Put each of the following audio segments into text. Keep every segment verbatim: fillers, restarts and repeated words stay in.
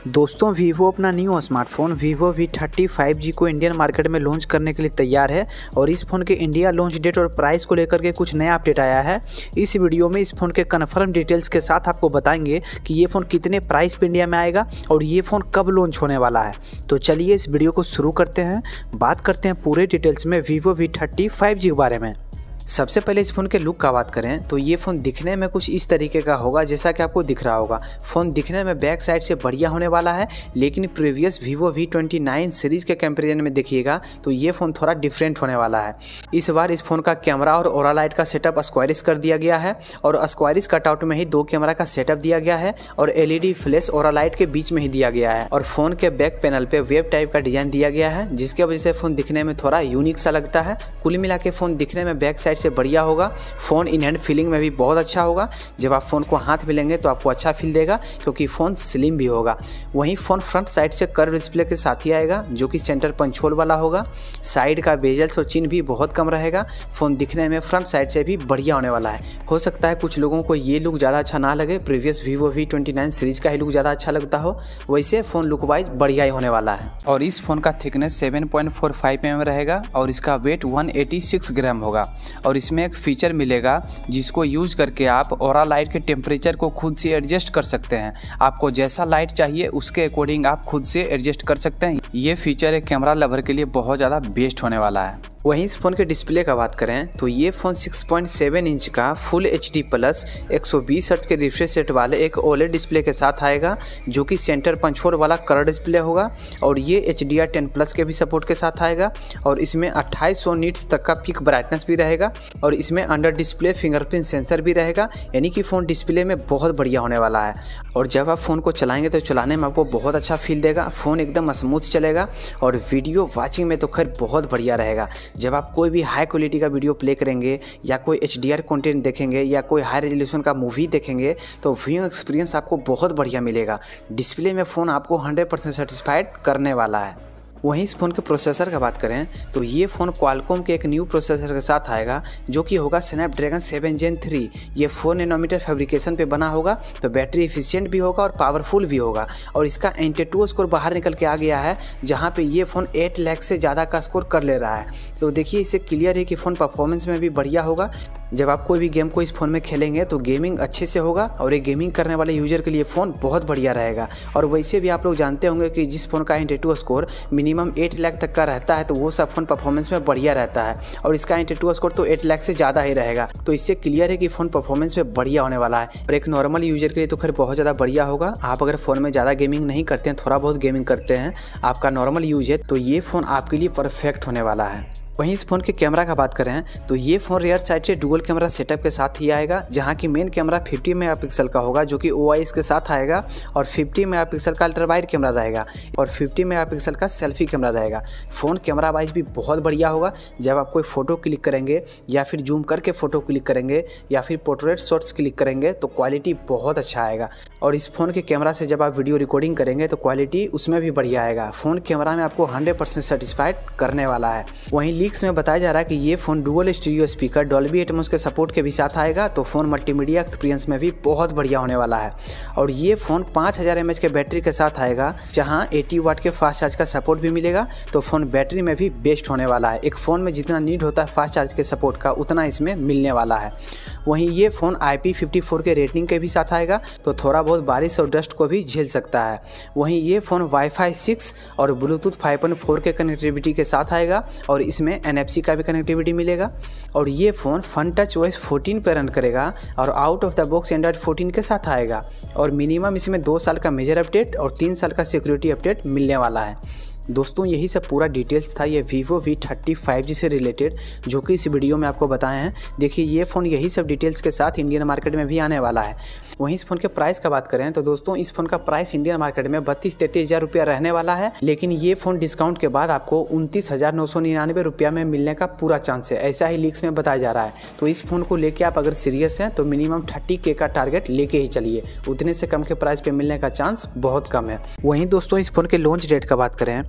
दोस्तों वीवो अपना new smartphone Vivo V thirty five G को इंडियन मार्केट में लॉन्च करने के लिए तैयार है और इस फ़ोन के इंडिया लॉन्च डेट और प्राइस को लेकर के कुछ नया अपडेट आया है। इस वीडियो में इस फ़ोन के कन्फर्म डिटेल्स के साथ आपको बताएंगे कि ये फ़ोन कितने प्राइस पे इंडिया में आएगा और ये फ़ोन कब लॉन्च होने वाला है। तो चलिए इस वीडियो को शुरू करते हैं, बात करते हैं पूरे डिटेल्स में Vivo V thirty five G के बारे में। सबसे पहले इस फ़ोन के लुक का बात करें तो ये फ़ोन दिखने में कुछ इस तरीके का होगा जैसा कि आपको दिख रहा होगा। फ़ोन दिखने में बैक साइड से बढ़िया होने वाला है, लेकिन previous Vivo V twenty nine series के कंपेरिजन में देखिएगा तो ये फ़ोन थोड़ा डिफरेंट होने वाला है। इस बार इस फ़ोन का कैमरा और ओरा लाइट का सेटअप स्क्वायरिश कर दिया गया है और स्क्वायरिश कटआउट में ही दो कैमरा का सेटअप दिया गया है और L E D flash aura light के बीच में ही दिया गया है और फ़ोन के बैक पैनल पे वेब टाइप का डिज़ाइन दिया गया है, जिसकी वजह से फ़ोन दिखने में थोड़ा यूनिक सा लगता है। कुल मिला के फ़ोन दिखने में बैक साइड से बढ़िया होगा। फ़ोन इन हैंड फीलिंग में भी बहुत अच्छा होगा। जब आप फ़ोन को हाथ में लेंगे तो आपको अच्छा फील देगा क्योंकि फ़ोन स्लिम भी होगा। वहीं फ़ोन फ्रंट साइड से कर्व डिस्प्ले के साथ ही आएगा जो कि सेंटर पंच होल वाला होगा। साइड का बेजल्स और चिन्ह भी बहुत कम रहेगा। फ़ोन दिखने में फ्रंट साइड से भी बढ़िया होने वाला है। हो सकता है कुछ लोगों को ये लुक ज़्यादा अच्छा ना लगे, previous Vivo V twenty nine series का ही लुक ज़्यादा अच्छा लगता हो, वैसे फ़ोन लुक वाइज बढ़िया ही होने वाला है। और इस फ़ोन का thickness seven point four five M M रहेगा और इसका weight one eighty six gram होगा और इसमें एक फीचर मिलेगा जिसको यूज करके आप ओरा लाइट के टेम्परेचर को खुद से एडजस्ट कर सकते हैं। आपको जैसा लाइट चाहिए उसके अकॉर्डिंग आप खुद से एडजस्ट कर सकते हैं। ये फीचर एक कैमरा लवर के लिए बहुत ज़्यादा बेस्ट होने वाला है। वहीं इस फ़ोन के डिस्प्ले का बात करें तो ये phone six point seven inch का फुल एच डी प्लस एक सौ बीस हर्ट्ज के रिफ्रेश रेट वाले एक ओलेड डिस्प्ले के साथ आएगा जो कि सेंटर पंच होल वाला कलर डिस्प्ले होगा और ये H D R ten plus के भी सपोर्ट के साथ आएगा और इसमें अट्ठाईस सौ नीट्स तक का पीक ब्राइटनेस भी रहेगा और इसमें अंडर डिस्प्ले फिंगरप्रिंट सेंसर भी रहेगा, यानी कि फ़ोन डिस्प्ले में बहुत बढ़िया होने वाला है। और जब आप फ़ोन को चलाएंगे तो चलाने में आपको बहुत अच्छा फील देगा। फ़ोन एकदम स्मूथ चलेगा और वीडियो वॉचिंग में तो खैर बहुत बढ़िया रहेगा। जब आप कोई भी हाई क्वालिटी का वीडियो प्ले करेंगे या कोई एच डी आर कंटेंट देखेंगे या कोई हाई रेजोल्यूशन का मूवी देखेंगे तो व्यूइंग एक्सपीरियंस आपको बहुत बढ़िया मिलेगा। डिस्प्ले में फ़ोन आपको हंड्रेड परसेंट सेटिस्फाइड करने वाला है। वहीं इस फ़ोन के प्रोसेसर का बात करें तो ये फ़ोन क्वालकॉम के एक न्यू प्रोसेसर के साथ आएगा जो कि होगा स्नैपड्रैगन सेवन जेन थ्री। ये फोर नैनोमीटर फैब्रिकेशन पे बना होगा तो बैटरी एफिशिएंट भी होगा और पावरफुल भी होगा और इसका एंटी स्कोर बाहर निकल के आ गया है जहाँ पे ये फ़ोन एट लाख से ज़्यादा का स्कोर कर ले रहा है। तो देखिए इससे क्लियर है कि फ़ोन परफॉर्मेंस में भी बढ़िया होगा। जब आप कोई भी गेम को इस फ़ोन में खेलेंगे तो गेमिंग अच्छे से होगा और ये गेमिंग करने वाले यूजर के लिए फ़ोन बहुत बढ़िया रहेगा। और वैसे भी आप लोग जानते होंगे कि जिस फ़ोन का anti score minimum eight lakh तक का रहता है तो वो सब फ़ोन परफॉर्मेंस में बढ़िया रहता है और इसका एंटी स्कोर तो एट लाख से ज़्यादा ही रहेगा। तो इससे क्लियर है कि फ़ोन परफॉर्मेंस में बढ़िया होने वाला है और एक नॉर्मल यूजर के लिए तो खैर बहुत ज़्यादा बढ़िया होगा। आप अगर फ़ोन में ज़्यादा गेमिंग नहीं करते हैं, थोड़ा बहुत गेमिंग करते हैं, आपका नॉर्मल यूज है, तो ये फ़ोन आपके लिए परफेक्ट होने वाला है। वहीं इस फ़ोन के कैमरा का बात करें तो ये फ़ोन रियर साइड से डुअल कैमरा सेटअप के साथ ही आएगा जहां की मेन कैमरा फिफ्टी मेगापिक्सल का होगा जो कि ओ आई एस के साथ आएगा और फिफ्टी मेगापिक्सल का अल्ट्रा वाइड कैमरा रहेगा और फिफ्टी मेगापिक्सल का सेल्फी कैमरा रहेगा। फ़ोन कैमरा वाइज भी बहुत बढ़िया होगा। जब आप कोई फ़ोटो क्लिक करेंगे या फिर जूम करके फ़ोटो क्लिक करेंगे या फिर पोर्ट्रेट शॉट्स क्लिक करेंगे तो क्वालिटी बहुत अच्छा आएगा और इस फ़ोन के कैमरा से जब आप वीडियो रिकॉर्डिंग करेंगे तो क्वालिटी उसमें भी बढ़िया आएगा। फ़ोन कैमरा में आपको हंड्रेड परसेंट सेटिस्फाइड करने वाला है। वहीं लीक्स में बताया जा रहा है कि ये phone dual stereo speaker Dolby Atmos के सपोर्ट के भी साथ आएगा तो फ़ोन मल्टीमीडिया एक्सपीरियंस में भी बहुत बढ़िया होने वाला है। और ये फ़ोन पाँच हज़ार एम एच के बैटरी के साथ आएगा जहां अस्सी वाट के फास्ट चार्ज का सपोर्ट भी मिलेगा तो फ़ोन बैटरी में भी बेस्ट होने वाला है। एक फ़ोन में जितना नीड होता है फास्ट चार्ज के सपोर्ट का उतना इसमें मिलने वाला है। वहीं ये phone I P fifty four के रेटिंग के भी साथ आएगा तो थोड़ा बहुत बारिश और डस्ट को भी झेल सकता है। वहीं ये फ़ोन वाईफाई सिक्स और ब्लूटूथ फाइव पॉइंट फोर के कनेक्टिविटी के साथ आएगा और इसमें एन एफ सी का भी कनेक्टिविटी मिलेगा और ये phone fun touch O S fourteen पर रन करेगा और out of the box Android fourteen के साथ आएगा और मिनिमम इसमें दो साल का मेजर अपडेट और तीन साल का सिक्योरिटी अपडेट मिलने वाला है। दोस्तों यही सब पूरा डिटेल्स था ये Vivo V thirty five G से रिलेटेड जो कि इस वीडियो में आपको बताए हैं। देखिए ये फ़ोन यही सब डिटेल्स के साथ इंडियन मार्केट में भी आने वाला है। वहीं इस फ़ोन के प्राइस का बात करें तो दोस्तों इस फ़ोन का प्राइस इंडियन मार्केट में बत्तीस तैंतीस हज़ार रुपया रहने वाला है, लेकिन ये फ़ोन डिस्काउंट के बाद आपको उनतीस हज़ार नौ सौ निन्यानवे रुपया में मिलने का पूरा चांस है, ऐसा ही लीक्स में बताया जा रहा है। तो इस फ़ोन को लेके आप अगर सीरियस हैं तो मिनिमम थर्टी के का टारगेट लेके ही चलिए, उतने से कम के प्राइस पे मिलने का चांस बहुत कम है। वहीं दोस्तों इस फ़ोन के लॉन्च डेट का बात करें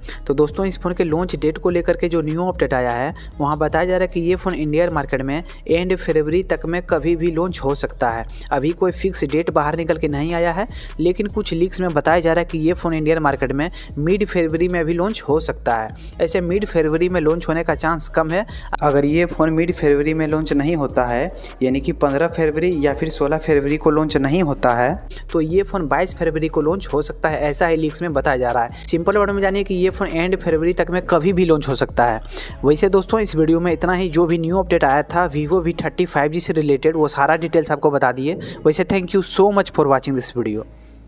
तो दोस्तों इस फ़ोन के लॉन्च डेट को लेकर के जो न्यू अपडेट आया है वहाँ बताया जा रहा है कि ये फ़ोन इंडियन मार्केट में एंड फरवरी तक में कभी भी लॉन्च हो सकता है। अभी कोई फिक्स डेट बाहर निकल के नहीं आया है, लेकिन कुछ लीक्स में बताया जा रहा है कि ये फ़ोन इंडियन मार्केट में मिड फरवरी में भी लॉन्च हो सकता है। ऐसे मिड फरवरी में लॉन्च होने का चांस कम है। अगर ये फ़ोन मिड फरवरी में लॉन्च नहीं होता है, यानी कि पंद्रह फरवरी या फिर सोलह फरवरी को लॉन्च नहीं होता है, तो ये फ़ोन बाईस फरवरी को लॉन्च हो सकता है। ऐसा ही लीक्स में बताया जा रहा है। सिंपल वर्ड में जानिए कि ये फ़ोन एंड फरवरी तक में कभी भी लॉन्च हो सकता है। वैसे दोस्तों इस वीडियो में इतना ही। जो भी न्यू अपडेट आया था Vivo V thirty five G से रिलेटेड वो सारा डिटेल्स आपको बता दिए। वैसे thank you so much for watching this video.